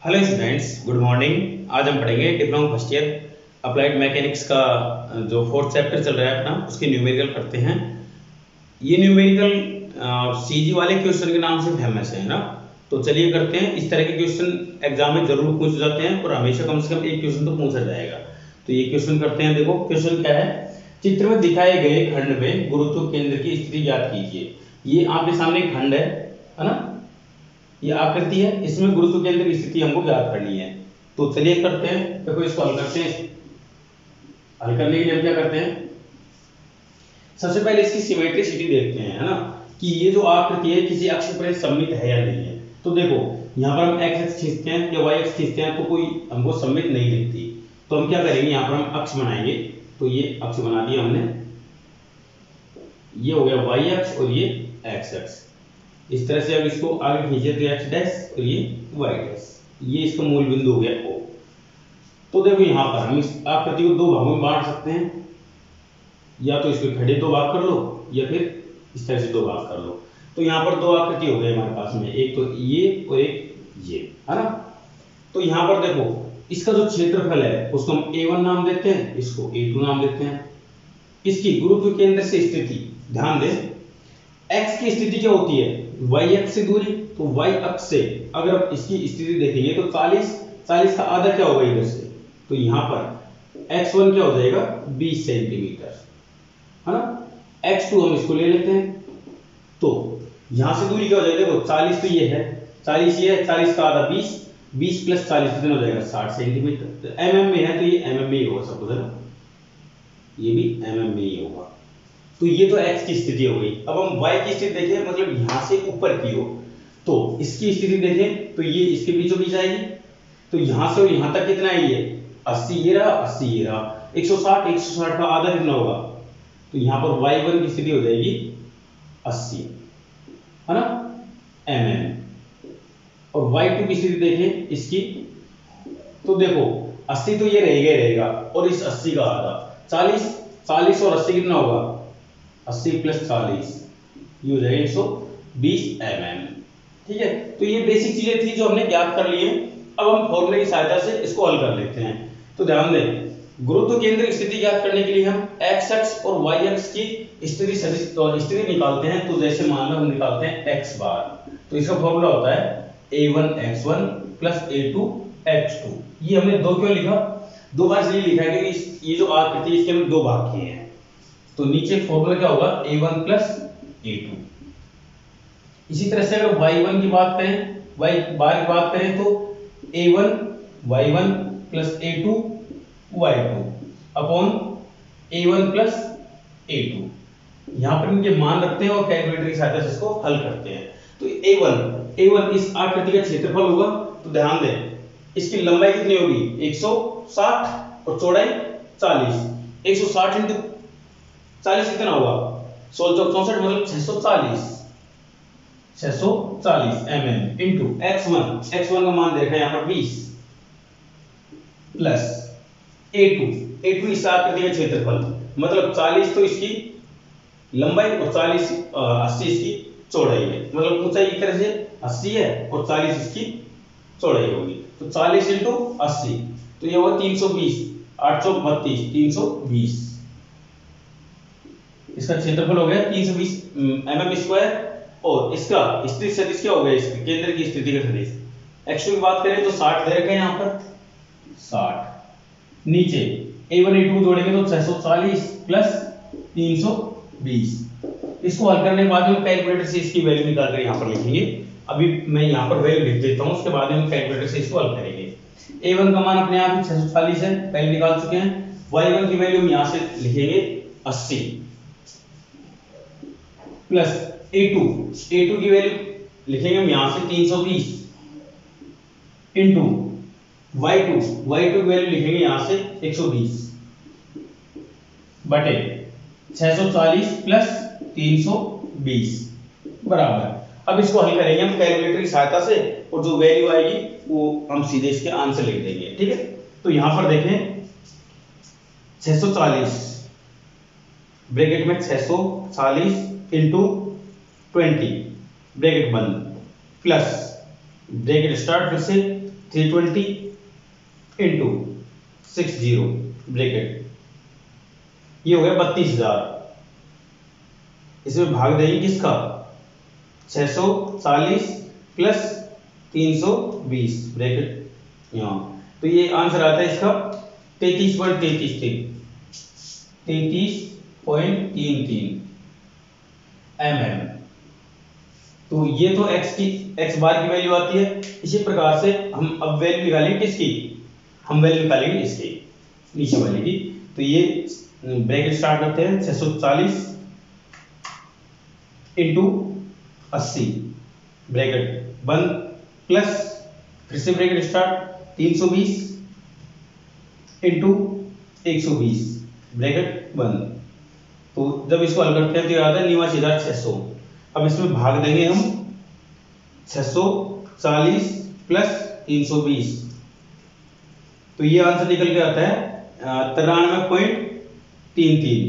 Hello students, good morning. आज हम पढ़ेंगे diploma first year applied mechanics का जो फोर्थ चैप्टर चल रहा है अपना, उसके न्यूमेरिकल करते हैं। ये न्यूमेरिकल सीजी वाले क्वेश्चन के नाम से फेमस है ना। तो चलिए करते हैं। इस तरह के क्वेश्चन एग्जाम में जरूर पूछे जाते हैं और हमेशा कम से कम एक क्वेश्चन तो पूछा जाएगा। तो ये क्वेश्चन करते हैं। देखो क्वेश्चन क्या है। चित्र में दिखाए गए खंड में गुरुत्व केंद्र की स्थिति ज्ञात कीजिए। ये आपके सामने खंड है ना। ये आकृति है, इसमें गुरुत्व केंद्र की स्थिति हमको ज्ञात करनी है। तो चलिए करते हैं। देखो इसको हल करते हैं। हल करने के लिए हम क्या करते हैं, सबसे पहले इसकी सिमेट्रिसिटी देखते हैं, है ना, कि ये जो आकृति है किसी अक्ष पर सममित है या नहीं है। तो देखो यहाँ पर हम एक्स अक्ष खींचते हैं या वाई अक्ष खींचते हैं तो कोई हमको सममित नहीं दिखती। तो हम क्या करेंगे, यहाँ पर हम अक्ष बनाएंगे। तो ये अक्ष बना दिया हमने, ये हो गया वाई अक्ष और ये एक्स अक्ष। इस तरह से अब इसको आगे खींचे तो एक्स डैश और ये वाई डैश, ये इसका मूल बिंदु हो गया ओ। तो देखो यहाँ पर हम इस आकृति को दो भागों में बांट सकते हैं, या तो इसके खड़े दो भाग कर लो या फिर इस तरह से दो भाग कर लो। तो यहाँ पर दो आकृति हो गई हमारे पास में, एक तो ये और एक ये, है ना। तो यहाँ पर देखो इसका जो क्षेत्रफल है उसको हम A1 नाम देते हैं, इसको A2 नाम देते हैं। इसकी गुरुत्व केंद्र से स्थिति ध्यान दें, x की स्थिति क्या होती है, y अक्ष से दूरी। तो y अक्ष से अगर आप इसकी स्थिति देखेंगे तो 40 का आधा क्या होगा इधर से। तो यहाँ पर x1 क्या हो जाएगा 20 सेंटीमीटर, है ना। x2 हम इसको ले लेते हैं। तो यहाँ से दूरी क्या हो जाएगी, देखो 40 तो ये है, 40 ये है, 40 का आधा 20 प्लस 40 कितना हो जाएगा 60 सेंटीमीटर। तो mm में है तो ये mm में ही होगा सब कुछ, है ना, ये भी mm में ही होगा। तो ये तो x की स्थिति हो गई। अब हम y की स्थिति देखें, मतलब यहां से ऊपर की ओर। तो इसकी स्थिति देखें तो ये इसके बीचों बीच आएगी। तो यहां से और यहां तक कितना है, ये 80 ये रहा, 80 ये रहा, 160 का आधा कितना होगा। तो यहां पर y1 की स्थिति हो जाएगी 80, है ना, mm। और y2 की स्थिति देखें इसकी, तो देखो 80 तो ये रहेगा ही रहेगा और इस 80 का आधा 40 और 80 कितना होगा 80 प्लस 40, ये हो जाएगा 120 mm। ठीक है। तो ये बेसिक चीजें थी जो हमने ज्ञात कर ली है। अब हम फॉर्मूले की सहायता से इसको हल कर लेते हैं। तो ध्यान दें, गुरुत्व केंद्र की स्थिति ज्ञात करने के लिए हम x अक्ष और y अक्ष की स्थिति निकालते हैं। तो जैसे मान लो हम निकालते हैं x बार, तो इसका फॉर्मूला होता है a1 x1 plus a2 x2। ये हमने दो क्यों लिखा, दो बार इसलिए लिखा है कि ये जो आकृति इसके हमने दो भाग किए हैं। तो नीचे फॉर्मूला क्या होगा a1 प्लस a2। इसी तरह से अगर y1 की बात करें, y बार की बात करें तो a1 y1 plus a2 y2 upon a1 plus a2। यहां पर इनके मान रखते हैं और कैलकुलेटर की सहायता से इसको हल करते हैं। तो a1 इस आकृति का क्षेत्रफल होगा। तो ध्यान दें, इसकी लंबाई कितनी होगी 160 और चौड़ाई 40। 160 इंटू 40 कितना होगा 16 मतलब 640 mm इंटू x1 का मान देखा यहाँ पर 20 प्लस a2 इस आकृति का क्षेत्रफल, मतलब 40 तो इसकी लंबाई और 80 इसकी चौड़ाई है। मतलब ऊंचाई एक तरह से 80 है और 40 इसकी चौड़ाई होगी। तो 40 इंटू 80 तो ये होगा 320, 832 320। इसका क्षेत्रफल हो गया 320 mm स्क्वायर। और इसका स्थिति सदिश क्या हो गया, इसके केंद्र की स्थिति का सदिश x2 की बात करें तो 60 दे रखा है यहाँ पर 60। नीचे a1 a2 जोड़ेंगे तो 640 प्लस 320। इसको हल करने के बाद में कैलकुलेटर से इसकी वैल्यू निकाल कर यहाँ पर लिखेंगे। अभी मैं यहाँ पर वैल्यू लिख देता हूँ, उसके बाद में हम कैलकुलेटर से इसको हल करेंगे। a1 का मान अपने आप ही 640 है, पहले निकाल चुके हैं। y1 की वैल्यू हम यहाँ से लिखेंगे 80 प्लस a2 की वैल्यू लिखेंगे हम यहां से 320 इंटू y2 की वैल्यू लिखेंगे यहां से 120 बटे 640 प्लस 320 बराबर। अब इसको हल करेंगे हम कैलकुलेटर की सहायता से और जो वैल्यू आएगी वो हम सीधे इसके आंसर लिख देंगे। ठीक है। तो यहां पर देखें 640 ब्रैकेट में 640 इंटू 20 ब्रैकेट बंद प्लस ब्रैकेट स्टार्ट फिर से 320 इंटू 60 ब्रैकेट, ये हो गया 32,000। इसमें भाग देंगे किसका, 640 प्लस 320 ब्रैकेट यहाँ, तो ये आंसर आता है इसका 33.33 mm। तो ये तो x बार की वैल्यू आती है। इसी प्रकार से हम अब वैल्यू निकालेंगे किसकी, हम वैल्यू निकालेंगे इसकी नीचे वाले की। तो ये ब्रैकेट स्टार्ट करते हैं 640 इंटू 80 ब्रैकेट बंद, प्लस फिर से ब्रैकेट स्टार्ट 320 इंटू 120 ब्रैकेट बंद। तो जब इसको हल करते हैं तो ये आता है 89,600। अब इसमें भाग देंगे हम 640 प्लस 320, तो ये आंसर निकल के आता है 93.33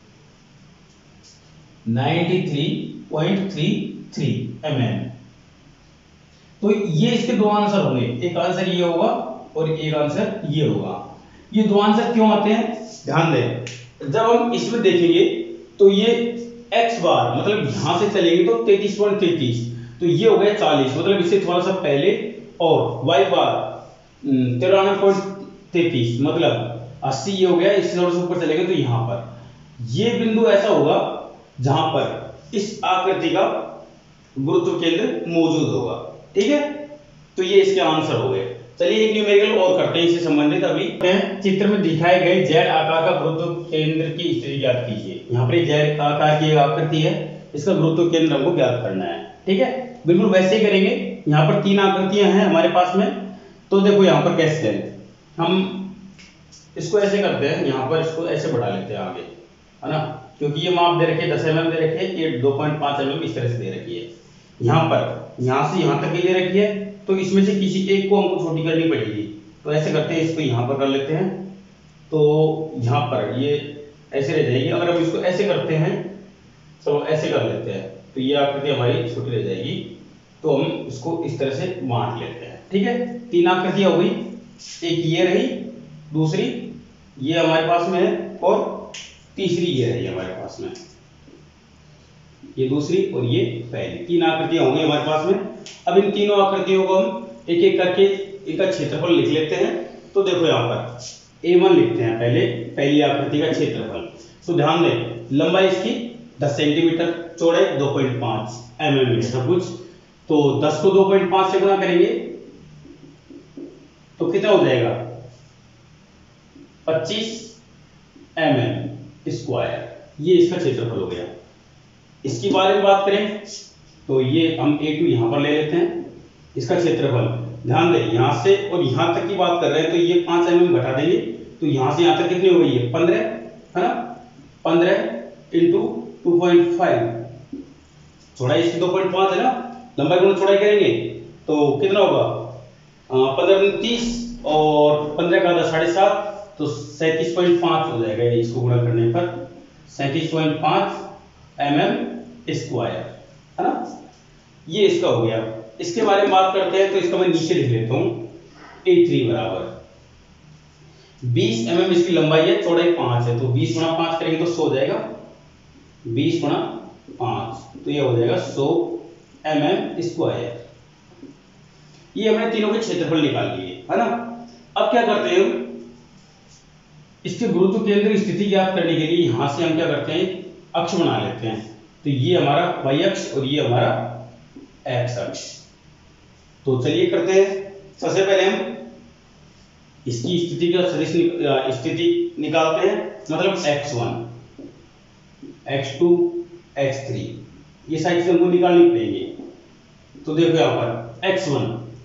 93.33 mm। तो ये इसके दो आंसर होंगे, एक आंसर ये होगा और एक आंसर ये होगा। ये दो आंसर क्यों आते हैं, ध्यान दें, जब हम इसमें देखेंगे तो ये x बार मतलब यहां से चलेंगे तो 33.33, तो ये हो गया 40, मतलब इससे थोड़ा सा पहले, और y बार 93.33 मतलब 80, ये हो गया, इससे थोड़ा सा ऊपर चलेंगे तो यहां पर ये बिंदु ऐसा होगा जहां पर इस आकृति का गुरुत्व केंद्र मौजूद होगा। ठीक है, तो ये इसके आंसर हो गए। चलिए एक न्यूमेरिकल और करते हैं इससे संबंधित। अभी चित्र में दिखाए गए z आकार का गुरुत्व केंद्र की स्थिति ज्ञात कीजिए। यहाँ पर z आकार की एक आकृति है, इसका गुरुत्व केंद्र हमको ज्ञात करना है। ठीक है, बिल्कुल वैसे ही करेंगे। यहाँ पर तीन आकृतियां हैं हमारे पास में, तो देखो यहाँ पर कैसे करें, हम इसको ऐसे करते हैं, यहाँ पर इसको ऐसे बढ़ा लेते हैं आगे, है ना, क्योंकि ये माप दे रखे 10 mm दे रखी है, ये 2.5 mm इस तरह से दे रखी है। यहाँ पर यहाँ से यहाँ तक की दे रखी है, तो इसमें से किसी एक को हमको छोटी करनी पड़ेगी। तो ऐसे करते हैं, इसको यहाँ पर कर लेते हैं, तो यहाँ पर ये ऐसे रह जाएगी। अगर हम इसको ऐसे करते हैं तो ऐसे कर लेते हैं, तो ये आकृति हमारी छोटी रह जाएगी। तो हम इसको इस तरह से बांट लेते हैं। ठीक है, तीन आकृतियां हो गई, एक ये रही, दूसरी ये हमारे पास में है, और तीसरी ये रही हमारे पास में, ये दूसरी और ये पहली। तीन आकृतियां होंगी हमारे पास में। अब इन तीनों आकृतियों को हम एक एक करके इनका क्षेत्रफल लिख लेते हैं। तो देखो यहाँ पर A1 लिखते हैं, पहले पहली आकृति का क्षेत्रफल। तो ध्यान दें, लंबाई इसकी 10 सेंटीमीटर, चौड़ाई 2.5 mm है सब कुछ। तो 10 को 2.5 से गुणा करेंगे तो कितना हो जाएगा, 25 mm स्क्वायर। ये इसका क्षेत्रफल हो गया। इसके बारे में बात करें तो ये हम A2 यहां पर ले लेते हैं, इसका क्षेत्रफल। ध्यान दें, यहां से और यहां तक की बात कर रहे हैं, तो ये 5 mm घटा देंगे, तो यहां से यहां तक कितनी हो गई है, 15, है ना, 15 इंटू 2.5, चौड़ाई इसकी 2.5 है ना, लंबाई गुणा चौड़ाई करेंगे तो कितना होगा, 15 × 30 और 15 का 7.5, तो 37.5 हो जाएगा। इसको गुणा करने पर 37.5 mm स्क्वायर, है ना, ये इसका हो गया। इसके बारे में बात करते हैं, तो इसका मैं नीचे लिख लेता हूं, A3 बराबर 20 mm इसकी लंबाई है, चौड़ाई 5 है, तो 20 × 5 करेंगे तो 100 हो जाएगा, 20 × 5, तो ये हो जाएगा 100 mm स्क्वायर। ये हमने तीनों के क्षेत्रफल निकाल लिए, है ना। अब क्या करते हैं, इसके गुरुत्व केंद्र की स्थिति ज्ञात करने के लिए यहां से हम क्या करते हैं, अक्ष बना लेते हैं। तो ये हमारा y अक्ष और ये हमारा x अक्ष। तो चलिए करते हैं। सबसे पहले हम इसकी स्थिति का सदिश स्थिति निकालते हैं, मतलब x1, x2, x3, ये सारी चीजें हमको निकालनी पड़ेगी। तो देखो यहाँ पर x1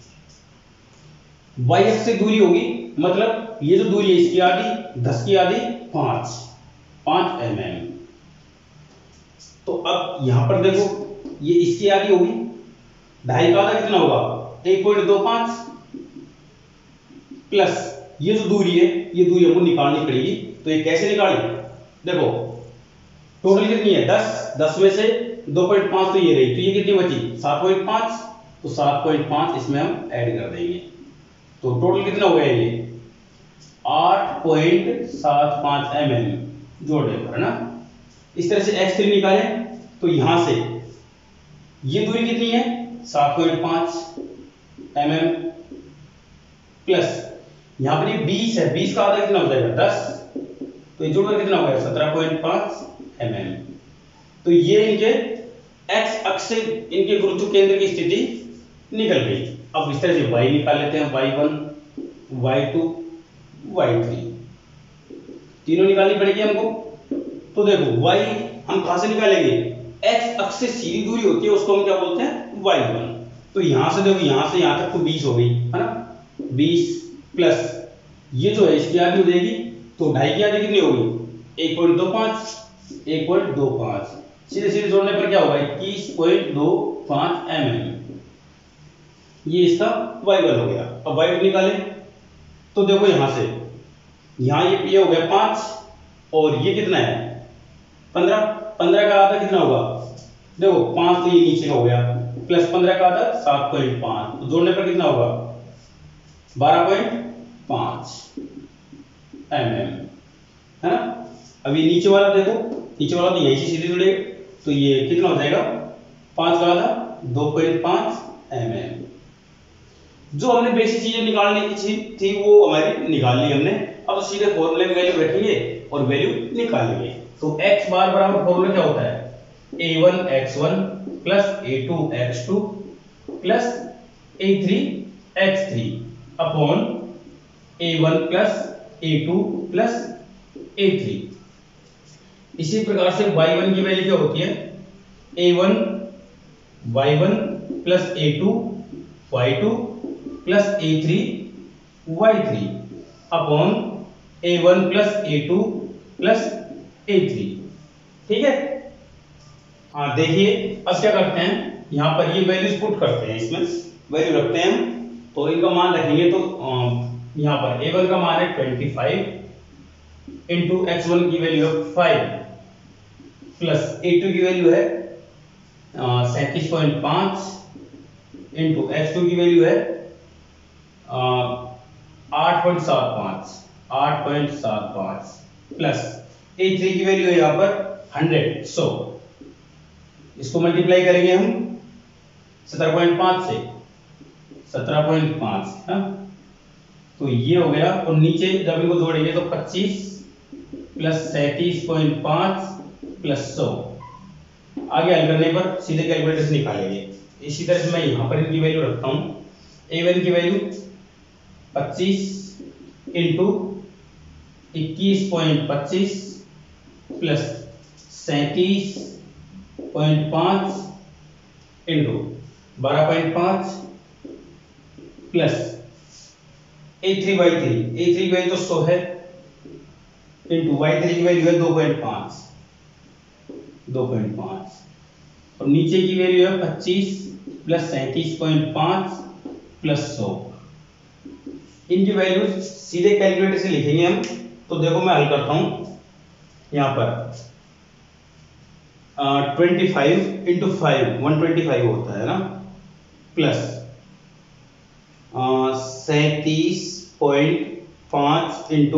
y अक्ष से दूरी होगी, मतलब ये जो दूरी है इसकी आधी 10 की आधी 5 mm। तो अब यहां पर देखो, ये इसकी आधी होगी, 2.5 का आधा कितना होगा, 1.25, प्लस ये जो दूरी है, ये दूरी हमको निकालनी पड़ेगी। तो ये कैसे निकालें, देखो टोटल कितनी है, 10 में से 2.5 तो ये रही, तो ये कितनी बची, 7.5, तो 7.5 इसमें हम ऐड कर देंगे। तो टोटल कितना हो गया ये 8.75 mm जोड़ने पर, है ना। इस तरह से x3 निकाले तो यहां से ये दूरी कितनी है 7.5 mm प्लस यहां पर ये 20 है, 20 का आधा कितना हो जाएगा 10, तो ये जोड़कर कितना हो गया 17.5 mm। तो ये इनके x अक्ष से इनके गुरुत्व केंद्र की स्थिति निकल गई। अब इस तरह से y निकाल लेते हैं, y1 y2 y3 तीनों निकालनी पड़ेगी हमको। तो देखो y हम कहां से निकालेंगे, x अक्ष से सीधी दूरी होती है उसको हम क्या बोलते हैं y1। तो यहां से देखो यहां से यहां तक तो 20 हो गई, है ना, 20 प्लस ये जो है इसकी आधी हो जाएगी, तो ढाई की आधी कितनी होगी 1.25 सीधे सीधे जोड़ने पर क्या होगा 21.25 mm। ये इसका y1 हो गया। अब y2 निकाले तो देखो यहां से यहां ये हो गया 5 और ये कितना है 15 का आधा कितना होगा, देखो 5 तो ये नीचे हो गया, प्लस 15 का आधा 7.5, तो जोड़ने पर कितना होगा 12.5 mm, है ना। अब ये नीचे वाला देखो, नीचे वाला तो यहीं से सीधे जुड़े, तो ये कितना हो जाएगा 5 का आधा 2.5 mm। जो हमने बेसिक चीजें निकालने की थी वो हमारी निकाल ली हमने। अब सीधे फॉर्मूले में वैल्यू रखेंगे और वैल्यू निकालेंगे। तो x बार बराबर फॉर्मूला क्या होता है a1 x1 plus a2 x2 plus a3 x3 upon a1 plus a2 plus a3। इसी प्रकार से y1 की वैल्यू क्या होती है a1 y1 plus a2 y2 plus a3 y3 upon a1 plus a2 plus a3। ठीक है, हाँ देखिए अब क्या करते हैं यहां पर ये वैल्यूज पुट करते हैं, इसमें वैल्यू रखते हैं हम, तो इनका मान रखेंगे। तो यहां पर a1 का मान है 25 इंटू x1 की वैल्यू है 5 प्लस a2 की वैल्यू है 37.5 इंटू x2 की वैल्यू है 8.75 प्लस a3 की वैल्यू है यहाँ पर 100। इसको मल्टीप्लाई करेंगे हम 17.5 से 17.5, हाँ तो ये हो गया, और नीचे जब इनको जोड़ेंगे तो 25 प्लस 37.5 प्लस 100। आगे हल करने पर सीधे कैलकुलेटर से निकालेंगे। इसी तरह से मैं यहां पर इनकी वैल्यू रखता हूं, a1 की value 25 into 21.25 plus 37.5 into 12.5 plus a3 की वैल्यू तो 100 है इंटू y3 की वैल्यू है 2.5 और नीचे की वैल्यू है 25 प्लस 37.5 प्लस 100। इनकी वैल्यू सीधे कैलकुलेटर से लिखेंगे हम। तो देखो मैं हल करता हूं यहां पर 25 इंटू 5 125 होता है ना, प्लस 37.5 इंटू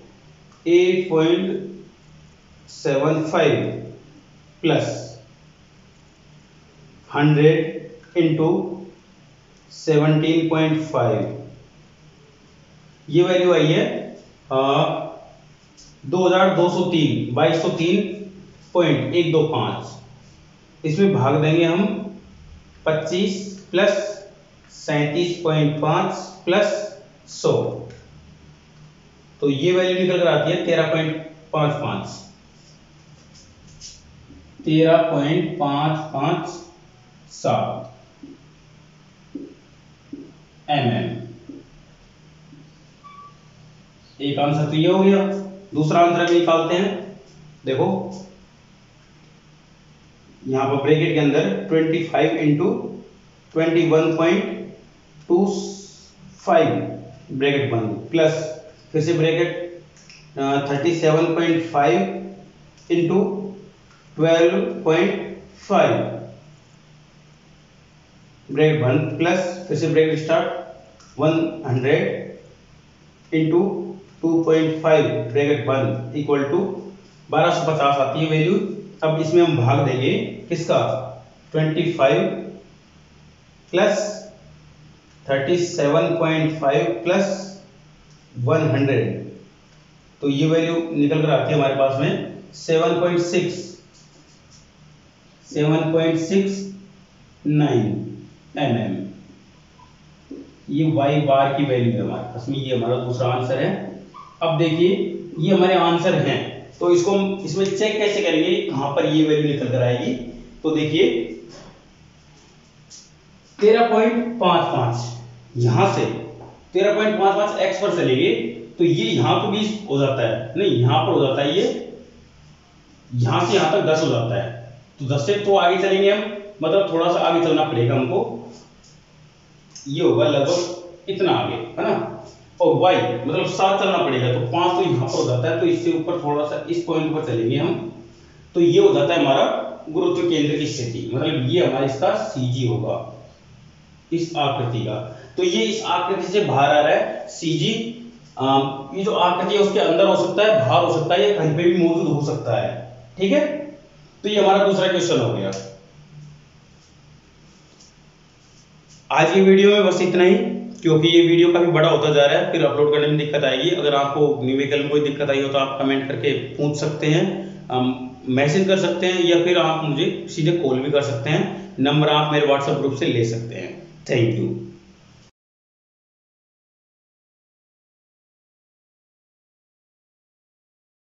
8.75 प्लस 100 इंटू 17.5। ये वैल्यू आई है 2203.125। इसमें भाग देंगे हम 25 प्लस 37.5 प्लस 100, तो ये वैल्यू निकल कर आती है 13.55 mm। एक आंसर तो ये हो गया। दूसरा आंसर भी निकालते हैं। देखो यहां पर ब्रैकेट के अंदर 25 इंटू 21.25 ब्रैकेट बंद, प्लस फिर से ब्रैकेट 37.5 इंटू 12.5 ब्रैकेट बंद, प्लस फिर से ब्रैकेट स्टार्ट 100 इंटू 2.5 ब्रैकेट बंद इक्वल टू 1250 आती है वैल्यू। अब इसमें हम भाग देंगे किसका 25 प्लस 37.5 प्लस 100, तो ये वैल्यू निकल कर आती है हमारे पास में 7.69 mm। ये y बार की वैल्यू है हमारे पास में, ये हमारा दूसरा आंसर है। अब देखिए ये हमारे आंसर हैं, तो इसको हम इसमें चेक कैसे करेंगे कहां पर ये वैल्यू निकल कर आएगी। तो देखिए 13.55 यहां से 13.55 x पर चलेंगे तो ये यहां पर 20 हो जाता है, नहीं यहां पर हो जाता है, ये यहां से यहां तक 10 हो जाता है, तो 10 से तो आगे चलेंगे हम, मतलब थोड़ा सा आगे चलना पड़ेगा हमको, ये होगा लगभग इतना आगे है ना, और y मतलब 7 चलना पड़ेगा, तो 5 तो यहां पर हो जाता है, तो इससे ऊपर थोड़ा सा इस पॉइंट पर चलेंगे हम, तो ये हो जाता है हमारा गुरुत्व केंद्र की स्थिति, मतलब ये हमारा इसका CG होगा इस आकृति का। तो ये इस आकृति से बाहर आ रहा है CG, ये जो आकृति है उसके अंदर हो सकता है, बाहर हो सकता है, या कहीं पे भी मौजूद हो सकता है, ठीक है। तो ये हमारा दूसरा क्वेश्चन हो गया। आज की वीडियो में बस इतना ही, क्योंकि ये वीडियो काफी बड़ा होता जा रहा है, फिर अपलोड करने में दिक्कत आएगी। अगर आपको न्यूमेरिकल में कोई दिक्कत आई हो तो आप कमेंट करके पूछ सकते हैं, मैसेज कर सकते हैं, या फिर आप मुझे सीधे कॉल भी कर सकते हैं। नंबर आप मेरे व्हाट्सएप ग्रुप से ले सकते हैं। Thank you.